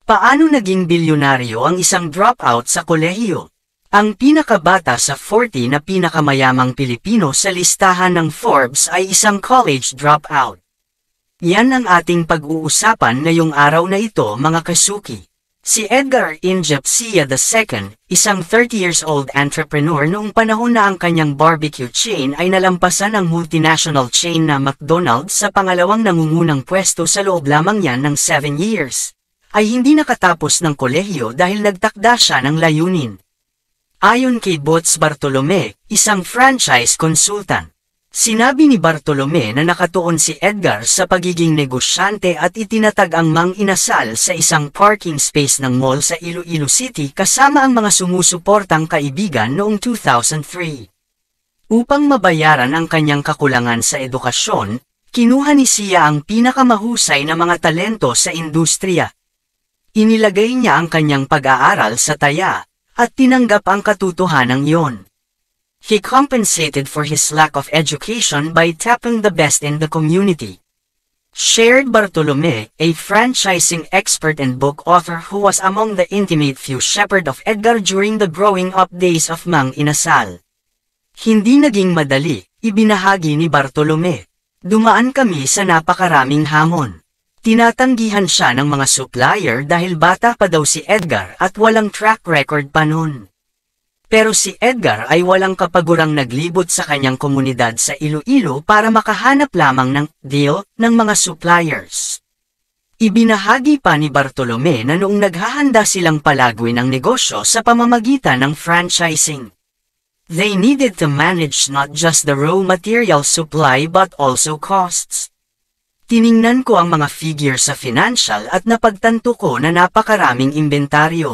Paano naging bilyonaryo ang isang dropout sa kolehiyo? Ang pinakabata sa 40 na pinakamayamang Pilipino sa listahan ng Forbes ay isang college dropout. Yan ang ating pag-uusapan ngayong araw na ito, mga kasuki. Si Edgar Injep Sia II, isang 30 years old entrepreneur noong panahon na ang kanyang barbecue chain ay nalampasan ang multinational chain na McDonald's sa pangalawang nangungunang pwesto sa loob lamang yan ng 7 years. Ay hindi nakatapos ng kolehiyo dahil nagtakda siya ng layunin. Ayon kay Bots Bartolome, isang franchise consultant, sinabi ni Bartolome na nakatuon si Edgar sa pagiging negosyante at itinatag ang Mang Inasal sa isang parking space ng mall sa Iloilo City kasama ang mga sumusuportang kaibigan noong 2003. Upang mabayaran ang kanyang kakulangan sa edukasyon, kinuha ni Sia ang pinakamahusay na mga talento sa industriya. Inilagay niya ang kanyang pag-aaral sa taya, at tinanggap ang katotohanan iyon. He compensated for his lack of education by tapping the best in the community. Shared Bartolome, a franchising expert and book author who was among the intimate few shepherd of Edgar during the growing up days of Mang Inasal. Hindi naging madali, ibinahagi ni Bartolome. Dumaan kami sa napakaraming hamon. Tinatanggihan siya ng mga supplier dahil bata pa daw si Edgar at walang track record pa noon. Pero si Edgar ay walang kapagurang naglibot sa kanyang komunidad sa Iloilo para makahanap lamang ng deal ng mga suppliers. Ibinahagi pa ni Bartolome na noong naghahanda silang palagwin ang negosyo sa pamamagitan ng franchising, they needed to manage not just the raw material supply but also costs. Tiningnan ko ang mga figure sa financial at napagtanto ko na napakaraming inventaryo.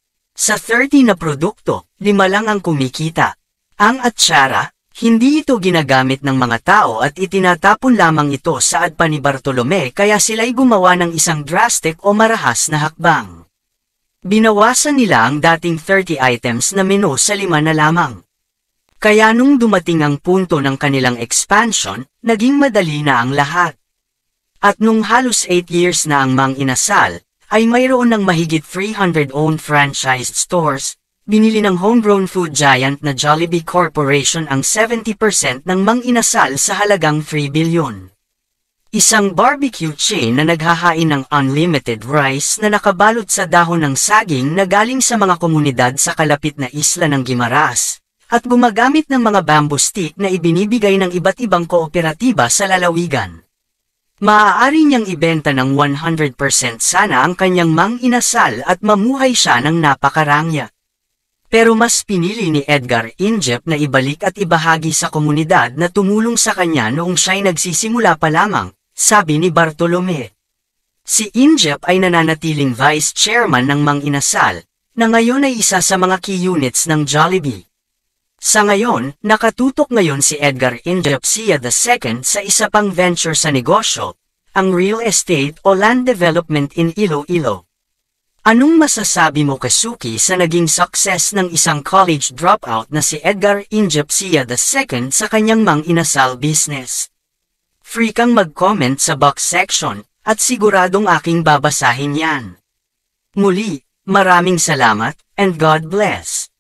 Sa 30 na produkto, 5 lang ang kumikita. Ang atsara, hindi ito ginagamit ng mga tao at itinatapon lamang ito saad pa ni Bartolome kaya sila'y gumawa ng isang drastic o marahas na hakbang. Binawasan nila ang dating 30 items na menu sa 5 na lamang. Kaya nung dumating ang punto ng kanilang expansion, naging madali na ang lahat. At nung halos 8 years na ang Mang Inasal, ay mayroon ng mahigit 300 owned franchised stores, binili ng homegrown food giant na Jollibee Corporation ang 70% ng Mang Inasal sa halagang 3 bilyon. Isang barbecue chain na naghahain ng unlimited rice na nakabalot sa dahon ng saging na galing sa mga komunidad sa kalapit na isla ng Guimaras, at gumagamit ng mga bamboo stick na ibinibigay ng iba't ibang kooperatiba sa lalawigan. Maaari niyang ibenta ng 100% sana ang kanyang Mang Inasal at mamuhay siya ng napakarangya. Pero mas pinili ni Edgar Injep na ibalik at ibahagi sa komunidad na tumulong sa kanya noong siya'y nagsisimula pa lamang, sabi ni Bartolome. Si Injep ay nananatiling vice chairman ng Mang Inasal, na ngayon ay isa sa mga key units ng Jollibee. Sa ngayon, nakatutok ngayon si Edgar Injep Sia II sa isa pang venture sa negosyo, ang real estate o land development in Iloilo. Anong masasabi mo, kasuki, sa naging success ng isang college dropout na si Edgar Injep Sia II sa kanyang Mang Inasal business? Free kang mag-comment sa box section, at siguradong aking babasahin yan. Muli, maraming salamat, and God bless.